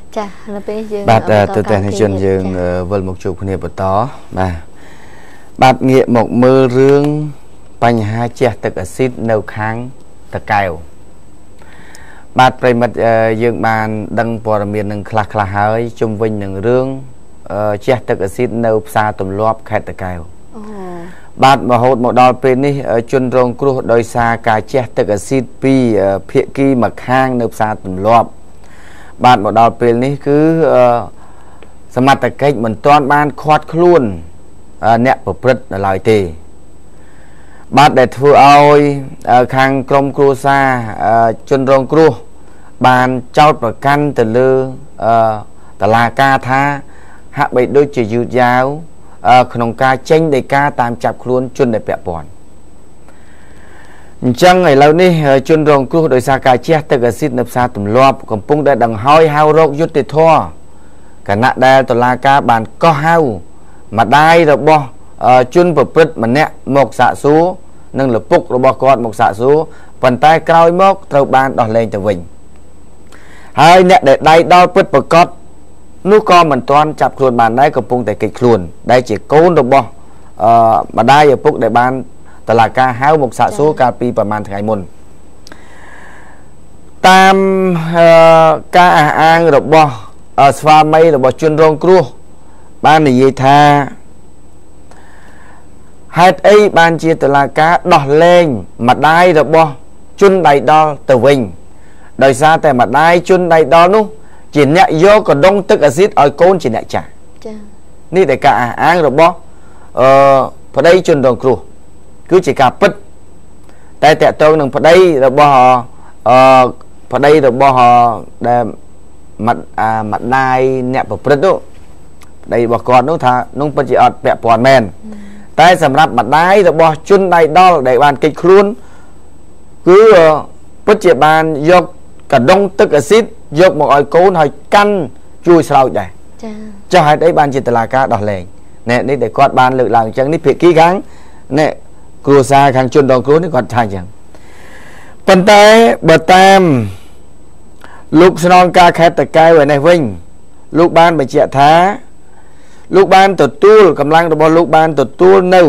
Chà, là bây giờ bạn từ từ hay chuyên dương vượt một chục niệm bật tó mà bạn nghiệm một mơ rương bánh hai chè tực axit nâu kháng tực kèo bạn phải mất dương bàn đăng bò miền nâng khla hơi chung vinh nâng rương chè tực axit nâu xa tùm lốp khai tực kèo bạn mà hốt một đòn bên đi chuyên rong cua đôi xa cả chè tực axit pi phía kia mà khang nâu xa tùm lốp bạn một đòn bên đi cứสมัติកិច្ចមិនទាន់បានខាត់ខ្លួនអ្នកប្រព្រឹត្តឡើយទេបាទដែលធ្វើឲ្យខាងក្រុមគ្រួសារជនរងគ្រោះបានចោទប្រកាន់ទៅលើតុលាការថាហាក់បីដូចជាយឺតយ៉ាវក្នុងការចេញដីកាតាមចាប់ខ្លួនជនដែលពាក់ព័ន្ធអញ្ចឹងឥឡូវនេះជនរងគ្រោះដោយសារការជះទឹកអាស៊ីតនៅផ្សារទម្លាប់កំពុងតែដង្ហោយហៅរកយុត្តិធម៌គណៈដែលតុលាការបានកោះហៅម្ដាយរបស់ជនប្រព្រឹត្តម្នាក់មកសាកសួរនិងឪពុករបស់គាត់មកសាកសួរប៉ុន្តែក្រោយមកត្រូវបានដោះលែងទៅវិញហើយអ្នកដែលដៃដល់ពិតប្រកបនោះក៏មិនទាន់ចាប់ខ្លួនបានដែរកំពុងតែគេចខ្លួនដែលជាកូនរបស់ម្ដាយឪពុកដែលបានតុលាការហៅមកសាកសួរកាលពីប្រហែលថ្ងៃមុនតាមការអះអាងរបស់ស្វាមីរបស់ជនរងគ្រោះបាននិយាយថាហេតុអីបានជាតុលាការដោះលែងម្ដាយរបស់ជនដៃដល់ទៅវិញដោយសារតែម្ដាយជនដៃដល់នោះជាអ្នកយកកណ្ដុងទឹកអាស៊ីតឲ្យកូនជាអ្នកចាស់ចា៎នេះតែការអះអាងរបស់ប្តីជនរងគ្រោះគឺជាការពិតតែតកតងនឹងប្តីរបស់ដែលម្ដាយអ្នកប្រព្រឹត្តនោះប្តីរបស់គាត់នោះថានោះពិតជាអត់ពាក់ព័ន្ធមែនតែសម្រាប់ម្ដាយរបស់ជនដៃដល់ដែលបានគេចខ្លួនគឺពិតជាបានយកកណ្ដុងទឹកអាស៊ីតយកមកឲ្យកូនហើយកាន់ជួយស្រោចដែរចា៎ចុះហេតុអីបានជាតុលាការដោះលែងនេះដែលគាត់បានលើកឡើងអញ្ចឹងនេះភាគីខាងនេះគ្រួសារខាងជនរងគ្រោះនេះគាត់ថាអញ្ចឹងប៉ុន្តែបើតាមលោកស្នងការខេត្តតាកែវឯនេះវិញលោកបានបញ្ជាក់ថាលោកបានទទួលកម្លាំងរបស់លោកបានទទួលនៅ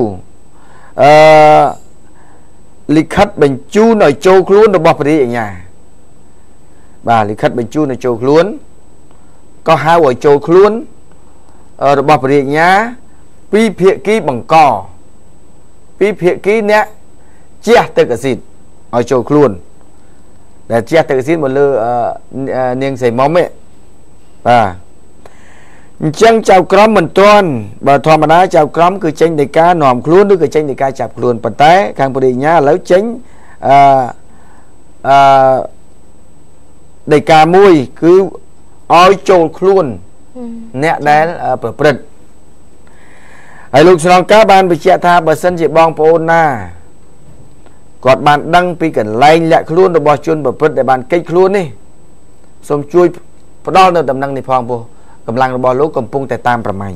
លិខិតបញ្ជូនឲ្យចូលខ្លួនរបស់ព្រះរាជអាជ្ញាបាទលិខិតបញ្ជូនឲ្យចូលខ្លួនក៏ហៅឲ្យចូលខ្លួនរបស់ព្រះរាជអាជ្ញាពីភាគីបង្កពីភាគីអ្នកជះទឹកអាស៊ីតឲ្យចូលខ្លួនដែលជះទឹកអាស៊ីតមកលើនាងសីមុំឯបាទអញ្ចឹងចៅក្រមមិនទាន់បើធម្មតាចៅក្រមគឺចេញដីកានាំខ្លួនឬក៏ចេញដីកាចាប់ខ្លួនប៉ុន្តែខាងព្រះរាជអាជ្ញាឥឡូវចេញដីកាមួយគឺឲ្យចូលខ្លួនអ្នកដែលប្រព្រឹត្តហើយលោកស្នងការបានបញ្ជាក់ថាបើសិនជាបងប្អូនណាគាត់បានដឹងពីកន្លែងលាក់ខ្លួនរបស់ជនប្រព្រឹត្តដែលបានគេចខ្លួននេះសូមជួយផ្ដល់នៅដំណឹងនេះផងព្រោះកម្លាំងរបស់លោកកំពុងតែតាមប្រម៉ាញ់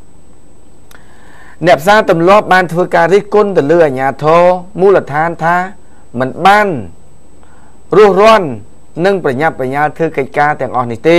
អ្នកផ្សារទម្លាប់បានធ្វើការរិះគន់ទៅលើអាជ្ញាធរមូលដ្ឋានថាមិនបានរស់រាន់និងប្រញាប់ប្រញាល់ធ្វើកិច្ចការទាំងអស់នេះទេ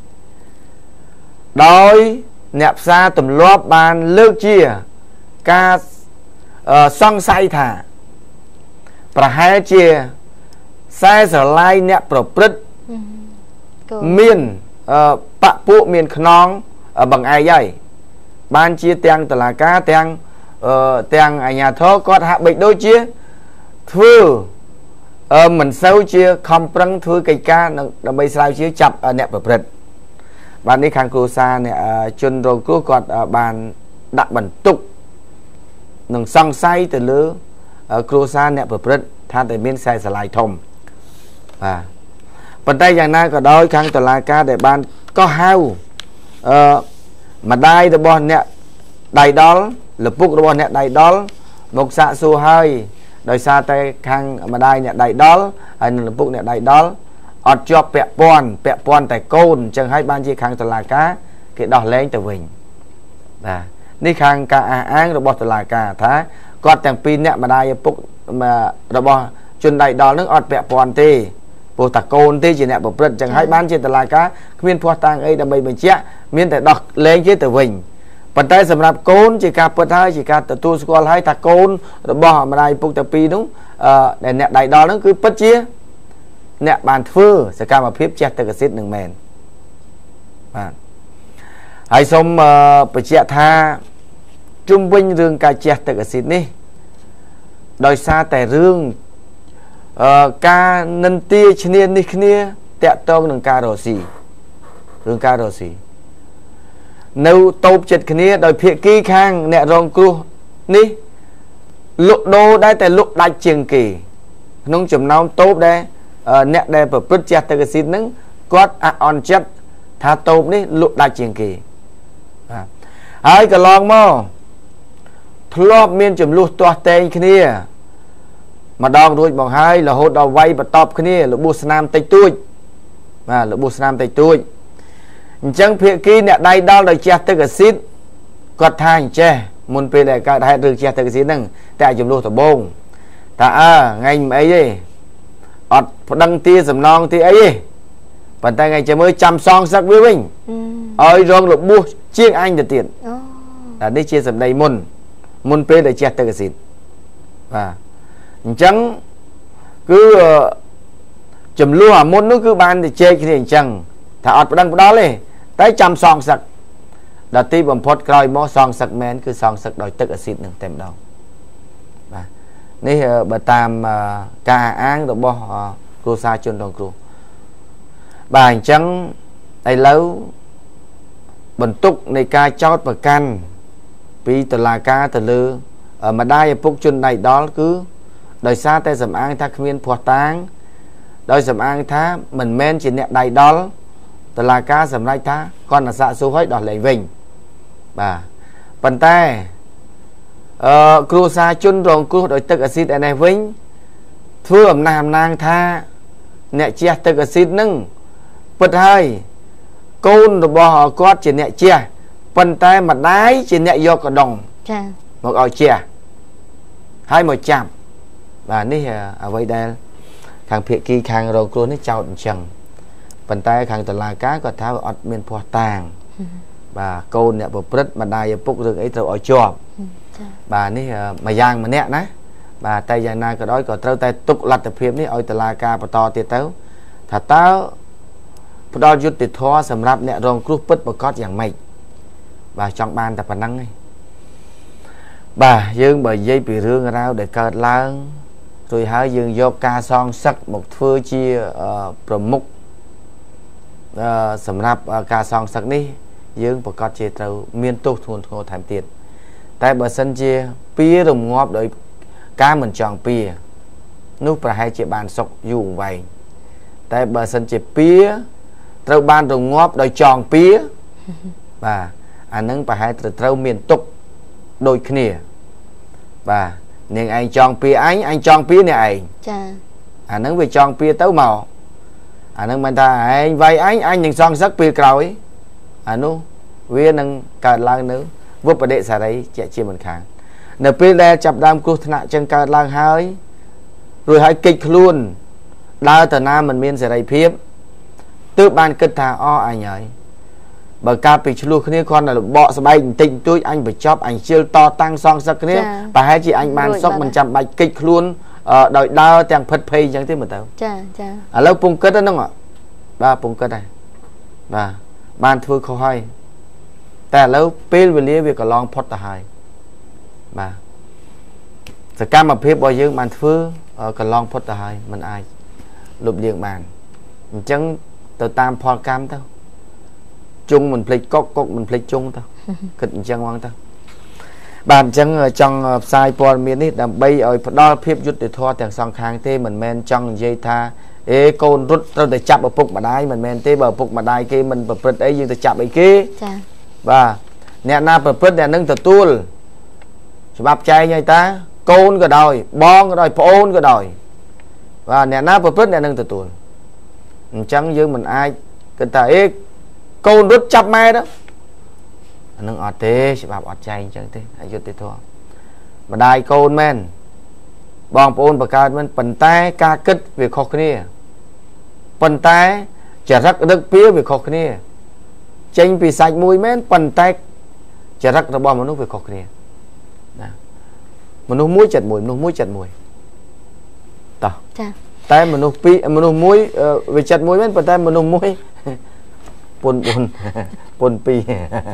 ដោយអ្នកផ្សារទម្លាប់បានលើកជាការសង្ស័យថាប្រហែលជាខ្សែស្រឡាយអ្នកប្រព្រឹត្តមានបពពួកមានខ្នងបង្អែកហើយបានជាទាំងតុលាការទាំងអាជ្ញាធរគាត់ហាក់បីដូចជាធ្វើមិនសូវជាខំប្រឹងធ្វើកិច្ចការដើម្បីស្រាវជ្រាវចាប់អ្នកប្រព្រឹត្តបាទនេះខាងគ្រួសារអ្នកជនរងគ្រោះគាត់បានដាក់បន្ទុកនឹងសង្ស័យទៅលើគ្រួសារអ្នកប្រព្រឹត្តថាតែមានខ្សែស្រឡាយធំបាទប៉ុន្តែយ៉ាងណាក៏ដោយខាងតុលាការដែលបានកោះហៅម្ដាយរបស់អ្នកដៃដល់ឪពុករបស់អ្នកដៃដល់មកសាកសួរហើយដោយសារតែខាងម្ដាយអ្នកដៃដល់ហើយនិងឪពុកអ្នកដៃដល់អត់ជាប់ពាក់ព័ន្ធតែកូនអញ្ចឹងហើយបានជាខាងតុលាការគេដោះលែងទៅវិញបាទនេះខាងការអះអាងរបស់តុលាការថាគាត់ទាំងពីរអ្នកម្ដាយឪពុករបស់ជនដៃដល់នឹងអត់ពាក់ព័ន្ធទេ bộ tạc côn tí chỉ nè bộ prật chẳng hay bán trên tờ lại cá miên phó tăng ấy đã bày mình chẽ miên tại đọc lên chế từ vinh phần tay sầm rạp côn chỉ cả bật hai chỉ cả tu squal hai tạc côn rồi bỏ mà đây phục tập pi đúng để nè đại đó nó cứ bất chia nè bàn phư sẽ ca mà phép che từ cái xít đừng mền hãy xong bởi chẽ tha trung vinh rương ca che từ cái xít ní đòi xa tại rương ca nân tia chân niên ní khnia tẹt tông đừng ca rổ xì rương ca rổ xì nếu tốp chật khnia đòi phía ký khang nẹ rong cru ní lục đô đây tại lục đạch trường kỳ nông chùm nông tốp đây nẹ đây bởi bứt chẹt từ cái xít nâng quát on chất tha tốp ní lục đạch trường kỳ ai cả lòng mô thlop miên chùm lục toa tên khnia mà đong đuôi bằng hai là hốt đầu vay và top khnia lục bù nam tây tuổi lục bù nam tây tuổi chẳng phía kia nè đây đó là che tới cái xít quạt thang che muốn về lại cái hai được che tới cái xít nâng tại chùm lúa thổ bông ta ngày ấy đi ọt đăng tia sầm non tia ấy bàn tay ngày chơi mới chăm son sắc với mình ơi rong lục bu chiên anh được tiền là đi chia sầm đầy muốn về lại che tới cái xít và chẳng cứ chùm lúa muốn nó cứ ban thì chơi cái chẳng thà ọt đăng đó lên tới chăm son sặc đã tí bầm phốt coi mó son sặc men cứ son sặc đòi tức ở xịt đừng tem đâu ní bà tam ca án rồi bo cô sa chôn đồng cô bà hành trắng đây lâu bần túc này ca chót và can vì từ là ca từ lư mà đai phúc chân này đó cứ đời xa tay sầm an tha khmiên phò táng đời sầm an tha mình men chỉ nẹt đầy đó từ là ca sầm lai tha con là xạ số hết đỏ lấy vinh bà bàn tay cua sa chun rồng cua đội tức acid này vinh thưa ẩm nam nang tha nẹt chia tức acid nâng bật hơi côn rồi bò quát chỉ nẹt chia bàn tay mặt đáy chỉ nẹt vô cả đồng một ao chia hai một chạm và ní ở đây đây khang phía kia khang rồng cua nó chào chẳng bàn tay khang từ là cá có tháo ọt miền phò tàng bà côn nè bộ rất mà đai bốc rừng ấy rồi ở chòm bà ní mà giang mà nè ná bà tay giang na cái đó có trâu tay tục lặt tập phim ní ôi từ là cá bà to tiệt táo thà táo đó chút tiệt thoa sầm rạp nè rong cướp bứt bà cót dạng mày bà trong ban tập năng ấy bà dương bởi dây bị rương rau để cợt lang rồi hãy dương vô ca son sắc một phơi chia mục sầm rạp ca son sắc ní dương bà cót chia trâu miên tục thuần thô thảm tiệt tại bờ sân chia pía đồng ngóp đợi cá mình chọn pía nút bà hai chị bàn sọc dùng vậy tại bờ sân chia pía trâu ban đồng ngóp đợi chọn pía và anh nâng bà hai trâu miền tục đôi khnia và nên anh chọn pía anh chọn pía này anh nâng về chọn pía tấu màu anh nâng mình ta anh vay anh những son sắc pía cầu ấy anh nu viên nâng cả lang nữa vô bờ đệ xả đấy chạy chia một kháng nợ pê đe chập đam cua thạ chân cả lang hai rồi hãy kịch luôn đa tờ nam mình miên xả đấy phiếp tự ban kết thà o anh ấy bờ ca bị luôn khi con là bọ sờ bay tình tôi anh phải chóp anh chiêu to tăng son sắc cái bà hai chị anh ban sốc mình chậm bạch kịch luôn đợi đa tiếng phật phê chẳng thế mà tao à lâu pung kết đó không ạ ba pung kết này và ban thưa khó hayแต่แล้วเปลเวลีเวก็ลองพอดตาหายมาสการมาเพียบบอยยังมันฟื้ก็ลองพอดตาหายมันอายหลบเลี่ยงมันจังตัวตามพอการเท่าจุงมันพลิกก๊กมันพลิกจุงเท่าขึ้นจังวังเท่าบานจังจังสายปอนมีนี่ดำใบเอาพอดอเพียบยุติทอแต่สองคางเต้เหมือนแมนจังเยธาโกนรุดเราได้จับเอาปุกมาได้เหมือนแมนเต้แบบปุกมาได้เกมันแบบเปิดไอ้ยังจะจับไอ้เก้và nè na bật bật nè nâng từ tuôn bắp chay nhảy ta côn cái đòi bon cái đòi phôn cái đòi và nè na bật bật nè nâng từ tuôn chẳng như mình ai cái ta ấy côn rút chắp mai đó nâng ọt thế bắp ọt chay chẳng thế hãy cho thế thôi mà đai côn men bon phôn bạc ca men phần tay ca kích về khó kia ប៉ុន្តែចរិតដឹកពៀវាខុសគ្នាចេញពីសាច់មួយមែនប៉ុន្តែចរិតរបស់មនុស្សវាខុសគ្នាណាមនុស្សមួយចិត្តមួយមនុស្សមួយចិត្តមួយតោះចាតែមនុស្សពីរមនុស្សមួយវាចិត្តមួយមែនប៉ុន្តែមនុស្សមួយពុនពីរ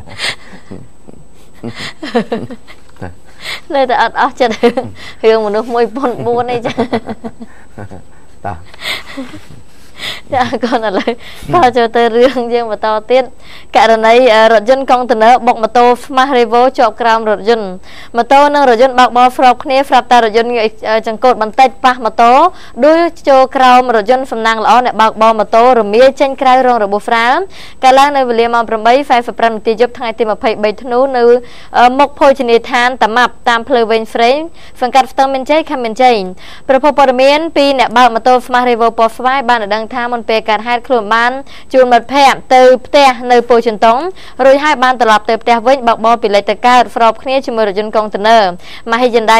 នៅតែអត់អស់ចិត្តរឿងមនុស្សមួយពុន4នេះចាតោះចាកូនឥឡូវតើចូលទៅរឿងយើងបន្តទៀតករណីរថយន្តកុងតឺន័របុកម៉ូតូ Smart Revo ជាប់ក្រោមរថយន្តម៉ូតូនិងរថយន្តបើកបរស្របគ្នាស្រាប់តែរថយន្តចង្កូតបន្តិចប៉ះម៉ូតូដូចចូលក្រោមរថយន្តសំណាងល្អអ្នកបើកបរម៉ូតូរមាចេញក្រៅរងរបួសស្រាលកាលឡើងនៅវេលាម៉ោង 8:45 នាទីយប់ថ្ងៃទី 23 ធ្នូនៅមុខភោជនីយដ្ឋានតាម៉ាប់តាមផ្លូវវែងហ្វ្រេងសង្កាត់ស្ទឹងមានជ័យខេត្តមានជ័យប្រភពព័ត៌មានពីអ្នកបើកម៉ូតូ Smart Revo ពណ៌ស្វាយបានដឹងថាមុនពេលកើតហេតុខ្លួនបានជួនមិត្តភ័ក្តិទៅផ្ទះនៅពោធិ៍ចិនតុងរួចហើយបានត្រឡប់ទៅផ្ទះវិញបើកបរពីលេខទៅកើតស្របគ្នាជាមួយរថយន្តកុងតឺន័រ Hyundai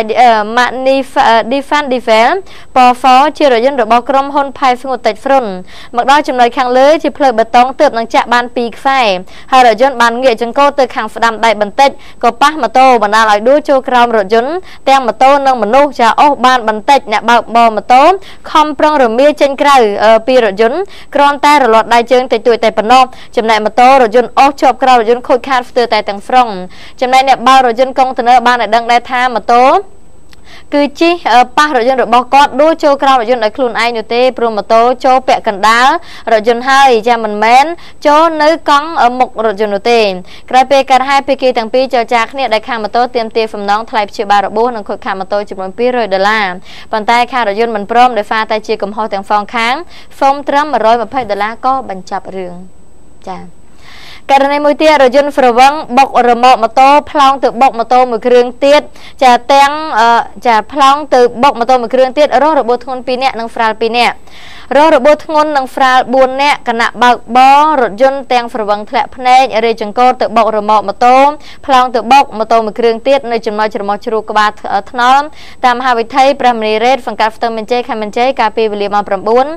Defender ពណ៌សជារថយន្តរបស់ក្រុមហ៊ុន Phai Sngutech Front មកដល់ចំណុចខាងលើជាផ្លូវបេតុងទើបនឹងចាក់បាន2ខ្សែហើយរថយន្តបានងាកចង្កូតទៅខាងស្ដាំដៃបន្តិចក៏ប៉ះម៉ូតូបណ្ដាលឲ្យដួលចូលក្រោមរថយន្តទាំងម៉ូតូនិងមនុស្សចាអូសបានបន្តិចអ្នកបើកបរម៉ូតូខំប្រឹងរមាចេញក្រៅពីរថយន្តគ្រាន់តែរលាត់ដៃជើងតិចតួចតែប៉ុណ្ណោះចំណែកម៉ូតូរថយន្តអស់ជាប់ក្រោមរថយន្តខូចខាតស្ទើរតែទាំងស្រុងចំណែកអ្នកបើករថយន្តកុងតឺន័របានឲ្យដឹងដែរថាម៉ូតូគឺជិះប៉ះរថយន្តរបស់គាត់ដួលចូលក្រោមរថយន្តដោយខ្លួនឯងនោះទេព្រោះម៉ូតូចូលពាក់កណ្ដាលរថយន្តហើយចាមិនមែនចូលនៅកង់មុខរថយន្តនោះទេក្រោយពេលកើតហេតុភាគីទាំងពីរចរចាគ្នាដែលខាងម៉ូតូទាមទារសំណងថ្លៃព្យាបាលរបួសនិងខូចខាតម៉ូតូចំនួន$200ប៉ុន្តែខាងរថយន្តមិនព្រមដោយសារតែជាកំហុសទាំងសងខាងសូមត្រឹម$120ក៏បញ្ចប់រឿងចាករណីមួយទៀតរថយន្តស្រវឹងបុករ៉ឺម៉កម៉ូតូប្លង់ទៅបុកម៉ូតូមួយគ្រឿងទៀតចាទាំងចាប្លង់ទៅបុកម៉ូតូមួយគ្រឿងទៀតរងរបួសធ្ងន់2នាក់និងស្រាល2នាក់រងរបួសធ្ងន់និងស្រាល4នាក់គណៈបើកបររថយន្តទាំងស្រវឹងធ្លាក់ភ្នែករាជចង្កូតទៅបុករ៉ឺម៉កម៉ូតូប្លង់ទៅបុកម៉ូតូមួយគ្រឿងទៀតនៅចំណុចច្រមុះជ្រូកក្បាលថ្នល់តាមមហាវិថីព្រះមនីរ៉េតសង្កាត់ស្ទឹងមានជ័យខេត្តមានជ័យកាលពីវេលាម៉ោង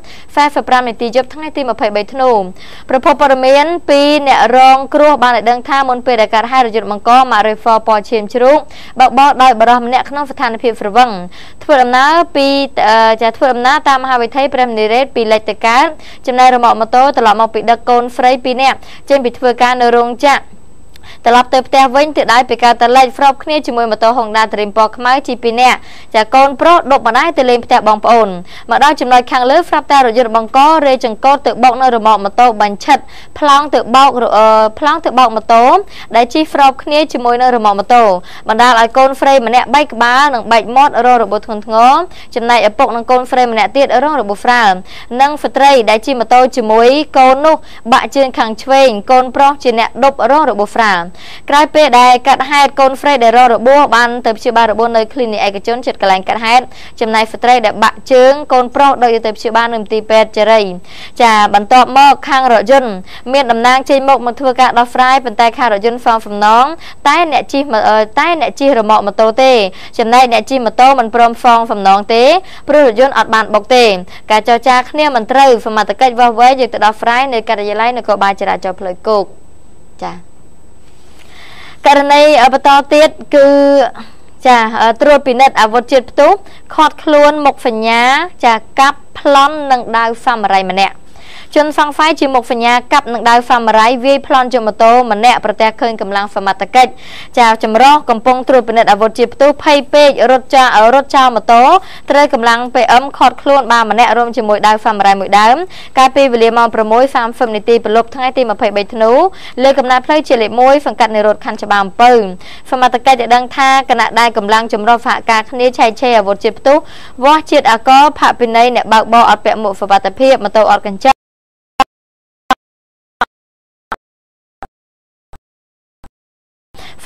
9:45 នាទីយប់ថ្ងៃទី 23 ធ្នូប្រភពព័ត៌មានពីអ្នករងគ្រោះបានឲ្យដឹងថាមុនពេលដែលកើតហេតុរថយន្តបង្កម៉ារ៉េហ្វពណ៌ឈាមជ្រូកបើកបរដោយបរិះម្នាក់ក្នុងស្ថានភាពស្រវឹងធ្វើដំណើរតាមមហាវិថីព្រះមនីរ៉េតពីលេខទៅកើតចំណែករ៉ឺម៉កម៉ូតូត្រឡប់មកពីដឹកកូនស្រី2នាក់ចេញពីធ្វើការនៅរោងចក្រត្រឡប់ទៅផ្ទះវិញទៅដែរពីកើតតលេចស្របគ្នាជាមួយម៉ូតូ Honda Dream ពណ៌ខ្មៅជិះ2នាក់ចាកូនប្រុសដប់ម្ដាយទៅលេងផ្ទះបងប្អូនមកដល់ចំណុចខាងលើស្រាប់តែរថយន្តបង្ករេចង្កូតទៅបុកនៅរ៉ឺម៉កម៉ូតូបាញ់ឆិតប្លង់ទៅបោកម៉ូតូដែលជិះស្របគ្នាជាមួយនៅរ៉ឺម៉កម៉ូតូបណ្ដាលឲ្យកូនស្រីម្នាក់បែកក្បាលនិងបែកមាត់រងរបួសធ្ងន់ធ្ងរចំណែកឪពុកនិងកូនស្រីម្នាក់ទៀតរងរបួសស្រាលនិងស្ត្រីដែលជិះម៉ូតូជាមួយកូននោះបាក់ជើងខាងឆ្វេងកូនប្រុសជាអ្នកដប់រងរបួសស្រាលក្រោយពេលដែលកាត់ហេតុកូនស្រីដែលរងរបួសបានទៅព្យាបាលរបួសនៅ clinic ឯកជនជិតកន្លែងកាត់ហេតុចំណែកស្ត្រីដែលបាក់ជើងកូនប្រុសដោយទៅព្យាបាលនៅមន្ទីរពេទ្យជរីចាបន្ទាប់មកខាងរថយន្តមានតំណាងចេញមកធ្វើការដោះស្រាយប៉ុន្តែខាងរថយន្តសងសំណងតែអ្នកជិះរ៉ឺម៉កម៉ូតូទេចំណែកអ្នកជិះម៉ូតូមិនព្រមសងសំណងទេព្រោះរថយន្តអត់បានបុកទេការចរចាគ្នាមិនត្រូវសមត្ថកិច្ចវាស់វែងយកទៅដោះស្រាយនៅការិយាល័យនគរបាលចរាចរណ៍ផ្លូវគោកចាករណីបន្តទៀតគឺចាត្រួតពិនិត្យអាវុធជាតិផ្ទុះខាត់ខ្លួនមុខសញ្ញាចាកាប់ប្លន់និងដាវសាមរ័យម្នាក់ជនសង្ស័យជាមុខសញ្ញាកាប់នឹងដាវសាមរ័យវាយប្លន់យកម៉ូតូម្នាក់ប្រទះឃើញកម្លាំងសមត្ថកិច្ចចាចម្រោះកំពុងត្រួតពិនិត្យអាវុធជាតិផ្ទុះភ័យពេករត់ចោលម៉ូតូត្រូវកម្លាំង PM ខាត់ខ្លួនបានម្នាក់រួមជាមួយដាវសាមរ័យមួយដើមកាលពីវេលាម៉ោង 6:30 នាទីព្រលប់ថ្ងៃទី 23 ធ្នូលើកំណត់ផ្លូវជាលេខ 1 សង្កាត់និរោធខណ្ឌច្បារអំពៅសមត្ថកិច្ចបានដឹងថាគណៈដែលកម្លាំងចម្រុះសហការគ្នាឆែកឆេរអាវុធជាតិផ្ទុះវាស់ជាតិអាកលផាកពិន័យអ្នកបើកបរអត់ពាក់មួកសុវត្ថិភាពម៉ូតូអត់កញ្ចក់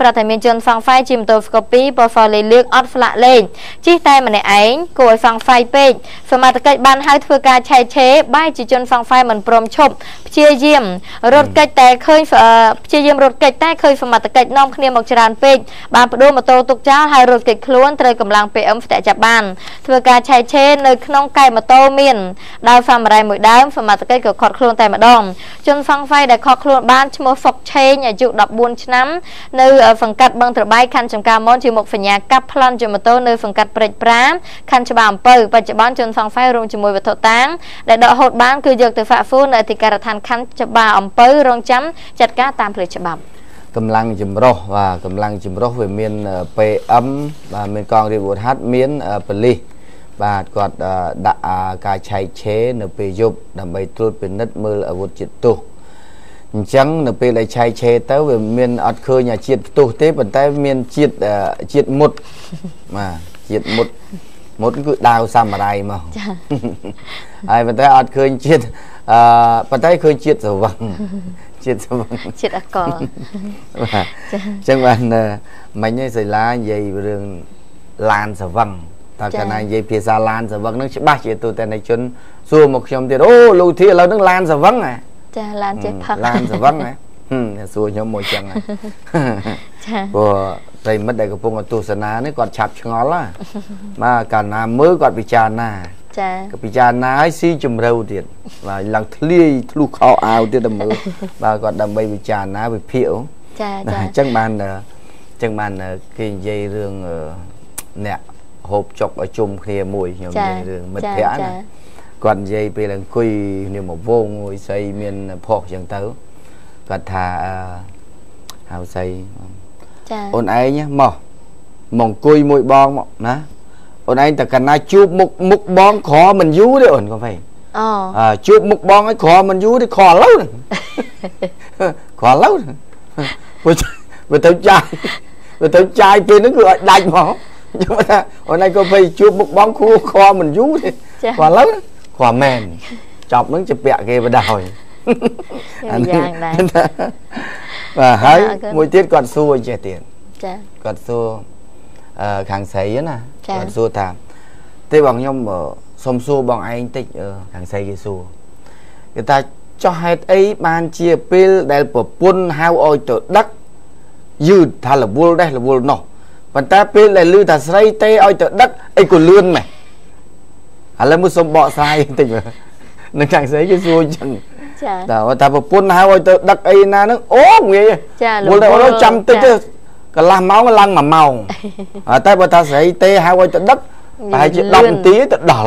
ប្រាប់តែមានជនសង្ស័យជាម៉ូតូស្កូពីប៉ូហ្វលេលើកអត់ស្លាកលេខជិះតែម្នាក់ឯងគួរឲ្យសង្ស័យពេកសមត្ថកិច្ចបានហៅធ្វើការឆែកឆេរបែរជាជនសង្ស័យមិនព្រមឈប់ព្យាយាមរត់គេចតែឃើញព្យាយាមរត់គេចតែឃើញសមត្ថកិច្ចនាំគ្នាមកច្រើនពេកបានបដូរម៉ូតូទុកចោលហើយរត់គេចខ្លួនត្រូវកម្លាំង PM ស្ទាក់ចាប់បានធ្វើការឆែកឆេរនៅក្នុងកែម៉ូតូមានដោយសាមរ៉ៃមួយដើមសមត្ថកិច្ចក៏ខត់ខ្លួនតែម្ដងជនសង្ស័យដែលខត់ខ្លួនបានឈ្មោះសុកឆេងអាយុ14ឆ្នាំនៅសង្កាត់បឹងត្របែកខណ្ឌចំការមនជាមុខសញ្ញាកាប់ប្លន់ជាម៉ូតូនៅសង្កាត់ព្រែកប្រាមខណ្ឌច្បារអំពៅបច្ចុប្បន្នជនសង្ស័យរួមជាមួយវត្ថុតាងដែលដកហូតបានគឺយកទៅហ្វាក់ហ្វូននៅអធិការដ្ឋានខណ្ឌច្បារអំពៅរងចាំចាត់ការតាមផ្លូវច្បាប់កម្លាំងចម្រុះបាទកម្លាំងចម្រុះវាមាន PM បាទមានកងរាជអាវុធហត្ថមានប៉ូលីសបាទគាត់ដាក់ការឆែកឆេរនៅពេលយប់ដើម្បីត្រួតពិនិត្យមើលអាវុធជាតិផ្ទុះអញ្ចឹងនៅពេលដែលឆែកឆេរទៅវាមានអត់ឃើញជាតិផ្ទុះទេប៉ុន្តែមានជាតិមុតបាទជាតិមុតគឺដាវសាមរ៉ៃមកហើយប៉ុន្តែអត់ឃើញជាតិប៉ុន្តែឃើញជាតិស្រវឹងជាតិស្រវឹងជាតិអកលបាទអញ្ចឹងបានមិញឯងសីឡានិយាយរឿងឡានស្រវឹងតើកាលណានិយាយភាសាឡានស្រវឹងនឹងច្បាស់ជាទូទៅនៃជនសួរមកខ្ញុំទៀតអូលោកធាឥឡូវនឹងឡានស្រវឹងហ៎ចាឡានចេះផឹកឡានស្រវឹងហ៎សួរខ្ញុំមកចឹងហ៎ចាព្រោះប្រិមិត្តដែលកំពុងទស្សនានេះគាត់ឆាប់ឆ្ងល់ហ៎បាទកាលណាមើលគាត់ពិចារណាចាក៏ពិចារណាឲ្យស៊ីជំរឿទៀតបាទឡើងធ្លាយធ្លុះខោអាវទៀតទៅមើលបាទគាត់ដើម្បីពិចារណាវិភាគចាអញ្ចឹងបានគេនិយាយរឿងអ្នកហូបចុកឲ្យជុំគ្នាមួយខ្ញុំនិយាយរឿងមិត្តភ័ក្តិណាគាត់និយាយពេលអង្គុយគ្នាមកវងមួយស្អីមានផុសអញ្ចឹងទៅគាត់ថាហៅស្អីចាអូនឯងមកអង្គុយមួយបងមកណាអូនឯងតែកណាជួបមុខបងក្រមិនយូរទេអូនកូនវិញជួបមុខបងឲ្យក្រមិនយូរទេក្រឥឡូវហ្នឹងក្រឥឡូវវាទៅចាយពេលហ្នឹងគឺឲ្យដាច់មកខ្ញុំថាអូនឯងកូនវិញជួបមុខបងគ្រូក្រមិនយូរទេក្រឥឡូវក្រមែនចប់ហ្នឹងជាពាក់គេបដ ாய் អានេះយ៉ាងដែរបាទហើយមួយទៀតគាត់សួរចេះទៀតចាគាត់សួរខាងស្រីណាគាត់សួរថាទេបងខ្ញុំសុំសួរបងឯងតិចខាងស្រីគេសួរគេថាចោះហេតុអីបានជាពេលដែលប្រពន្ធហៅឲ្យទៅដឹកយឺតថារវល់ដែររវល់នោះប៉ុន្តែពេលដែលឮថាស្រីទេឲ្យទៅដឹកអីក៏លឿនម៉េះឥឡូវមកសុំបកស្រាយតិចមើលនឹងខាងស្រីគេសួរអញ្ចឹងចាតែប្រពន្ធហៅឲ្យទៅដឹកអីណាហ្នឹងអូងាយចាវល់ទៅចាំតិចទៅកន្លះម៉ោងឡើង1ម៉ោងតែបើថាស្រីទេហៅឲ្យទៅដឹកប្រហែលជា10នាទីទៅដល់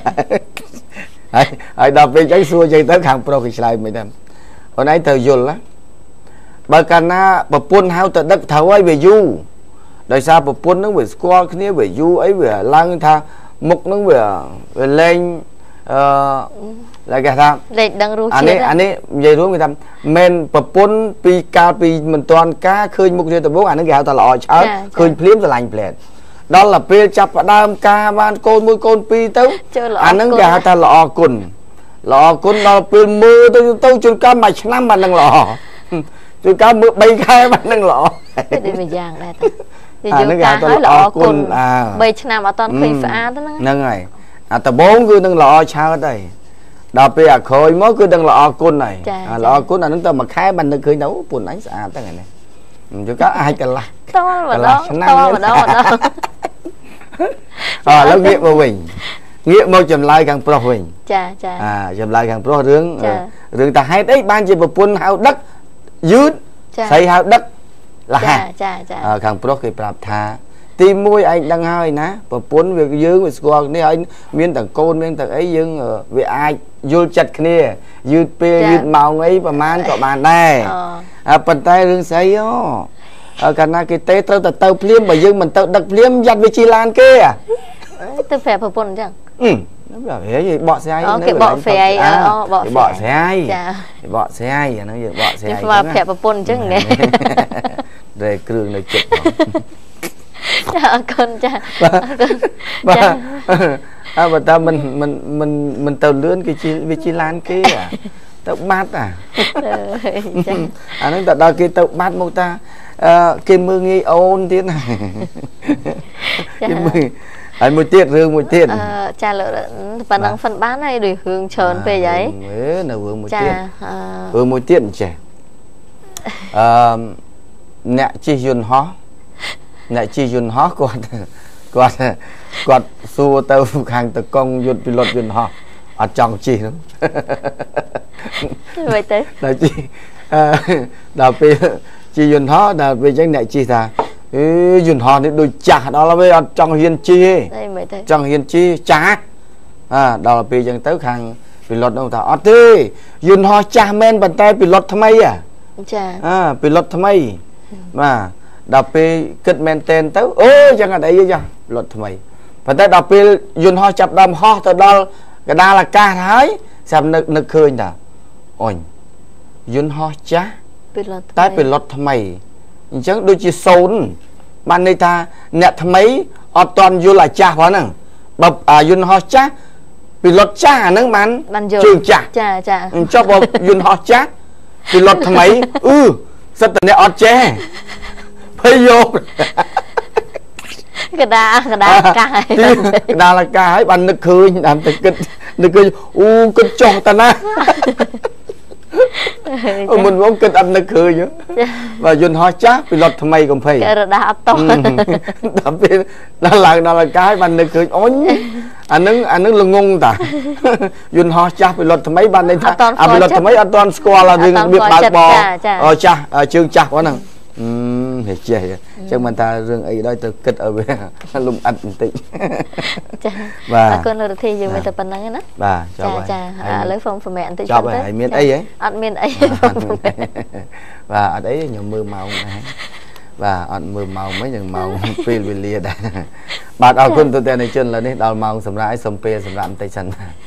ហើយដល់ពេលអញ្ចឹងសួរអញ្ចឹងទៅខាងប្រុសគេឆ្លើយមិនដែរអូនឯងត្រូវយល់ណាបើកាលណាប្រពន្ធហៅទៅដឹកត្រូវឲ្យវាយូរដោយសារប្រពន្ធហ្នឹងវាស្គាល់គ្នាវាយូរអីវាឡើងថាមុខហ្នឹងវាលែងlại cái thằng để đăng rú anh ấy vậy đúng người ta men bập bún pi cao pi mình toàn cá khơi một người tập bố anh ấy gạo ta lọ cháo khơi phím là lành plẹt đó là pi chập đam ca ban côn môi côn pi tới anh ấy gạo ta lọ cùn nó pi mưa tôi chôn cá mạch năm mà đang lọ chôn cá mưa bay khai mà đang lọ để mình giang đây thì chúng ta nói lọ cùn bay năm ở toàn khơi phá đó nâng này tập bốn người đang lọ cháo đây đó bây giờ khơi mới cứ đừng lọ côn này lọ côn là nó mà khai bằng được khơi nấu buồn ánh xả tới ngày này chứ có ai cả là to mà đó lớp nghiệm của mình nghiệm một chầm lai càng pro mình chà chầm lai càng pro rương ta hay đấy ban chỉ một buôn hao đất dứt xây hao đất là càng pro cái bạp tha tìm môi anh đang hơi ná và bốn việc dương về squad này anh miên tầng côn miên tầng ấy dương về ai vô chặt kia dư pe dư màu ấy và man cọ bàn này bàn tay rương sấy ó cả na cái tê tao phim bởi dương mình tao đặt phim giặt với chi lan kia tôi phải phục bồn chẳng nó bảo thế gì bọ xe ai cái bọ phè bọ xe ai bọ xe ai nó giờ bọ xe ai mà phè phục bồn chứ nghe để cường này chụp con cha mà ta mình tàu lươn cái chi lan kia tao bát à anh nói tao kia tao bát một ta cái mưa nghi ôn tiếng này anh một tiết rương một tiết cha lỡ bạn đang phân bán này để hướng trơn về giấy là vừa một tiết vừa một tiết trẻ nè chi dùn hó nè chi dùn hó quạt xua tao hàng tao công dùn pilot dùn hó ở trong chi lắm vậy thế là chi đào pe chi dùn hó đào pe chắc nè chi ta dùn hó thì đôi chả đó là bây giờ trong hiên chi trong hiên chi chả đó là pe chắc tới hàng pilot đâu ta ở thế dùn hó chả men bàn tay pilot tham ấy à pilot tham ấy mà đọc pe kết men tên tới chẳng là đấy chứ pilot tham ấy và tới đọc pe dùn hó chập đầm hó tới đó cái đa là ca thái xem nực khơi nè ôi dùn hó chả tại pilot tham ấy chẳng đôi chỉ sốn ban đây ta nè tham ấy ở toàn vô là cha hóa nè bập dùn hó chả pilot chả nâng bán trường chả cho bập dùn hó chả pilot tham ấy rất là nè ọt chè bây vô cái đa là ca ấy bạn nực khơi làm từ nực khơi cái chọn ta na mình muốn kịch ăn nực khơi chứ và dùn ho chát pilot tham ấy còn phải cái đa to đó là cái bạn nực khơi ôi anh nứng là ngung ta dùn ho chát pilot tham ấy ban đây ta pilot tham ấy an toàn score là riêng việc bạc bò chương chặt quá nè thì chơi chứ mình ta riêng ấy đó từ kịch ở bên lùng ăn tí và con là thì giờ mình tập phần năng bà lấy phong phần mẹ ăn tí cho bà miếng ấy ăn miếng ấy và ở đấy nhiều mưa màu và ăn mưa màu mấy những màu phi lia đây bạn ở quân tôi tên này chân là đi đào màu sầm rãi sầm pe sầm rạm tay chân